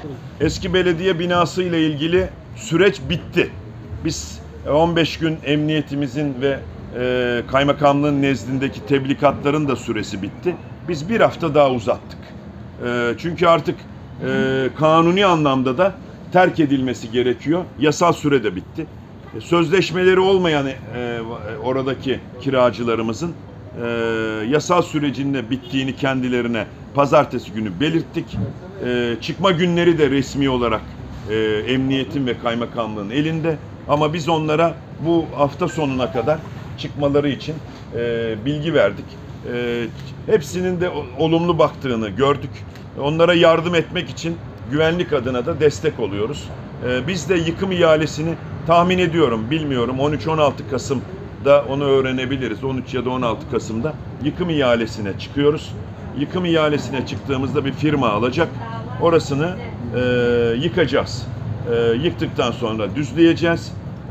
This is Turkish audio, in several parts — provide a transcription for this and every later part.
Eski belediye binası ile ilgili süreç bitti. Biz 15 gün emniyetimizin ve kaymakamlığın nezdindeki tebligatların da süresi bitti. Biz bir hafta daha uzattık. Çünkü artık kanuni anlamda da terk edilmesi gerekiyor. Yasal süre de bitti. Sözleşmeleri olmayan oradaki kiracılarımızın yasal sürecinde bittiğini kendilerine pazartesi günü belirttik. Çıkma günleri de resmi olarak emniyetin ve kaymakamlığın elinde. Ama biz onlara bu hafta sonuna kadar çıkmaları için bilgi verdik. Hepsinin de olumlu baktığını gördük. Onlara yardım etmek için güvenlik adına da destek oluyoruz. Biz de yıkım ihalesini tahmin ediyorum, bilmiyorum, 13-16 Kasım'da onu öğrenebiliriz. 13 ya da 16 Kasım'da yıkım ihalesine çıkıyoruz. Yıkım ihalesine çıktığımızda bir firma alacak. Orasını yıkacağız. Yıktıktan sonra düzleyeceğiz.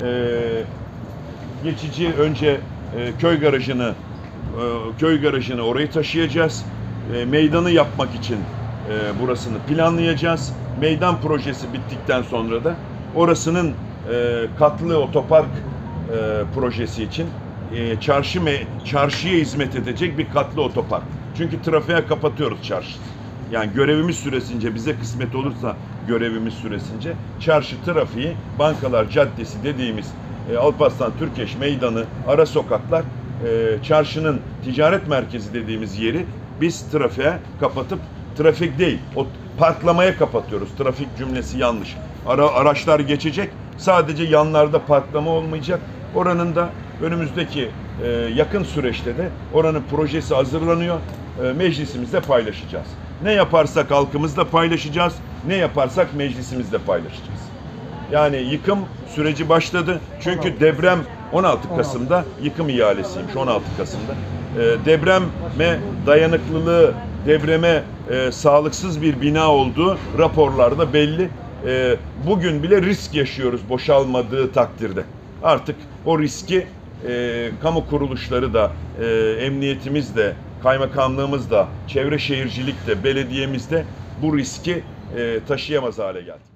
Geçici önce köy garajını orayı taşıyacağız. Meydanı yapmak için burasını planlayacağız. Meydan projesi bittikten sonra da orasının katlı otopark projesi için çarşıya hizmet edecek bir katlı otopark. Çünkü trafiğe kapatıyoruz çarşı. Yani görevimiz süresince, bize kısmet olursa görevimiz süresince çarşı trafiği, Bankalar Caddesi dediğimiz Alparslan Türkeş Meydanı, ara sokaklar, çarşının ticaret merkezi dediğimiz yeri biz trafiğe kapatıp, trafik değil, o parklamaya kapatıyoruz. Trafik cümlesi yanlış. Araçlar geçecek. Sadece yanlarda parklama olmayacak. Oranın da önümüzdeki yakın süreçte de oranın projesi hazırlanıyor. Meclisimizde paylaşacağız. Ne yaparsak halkımızla paylaşacağız. Ne yaparsak meclisimizde paylaşacağız. Yani yıkım süreci başladı. Çünkü deprem 16 Kasım'da yıkım ihalesiymiş. 16 Kasım'da. Depreme dayanıklılığı, depreme sağlıksız bir bina olduğu raporlarda belli. Bugün bile risk yaşıyoruz boşalmadığı takdirde. Artık o riski kamu kuruluşları da, emniyetimiz de, kaymakamlığımız da, çevre şehircilik de, belediyemiz de bu riski taşıyamaz hale geldi.